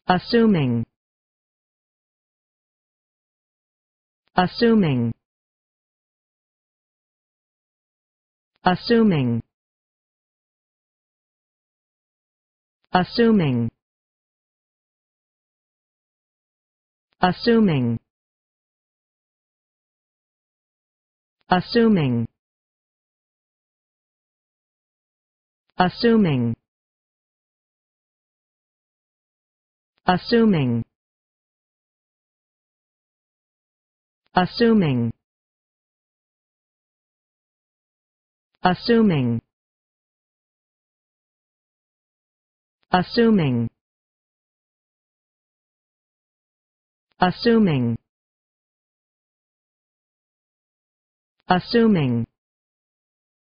assuming, assuming, assuming, assuming, assuming, assuming, assuming, assuming, assuming, assuming, assuming, assuming, assuming,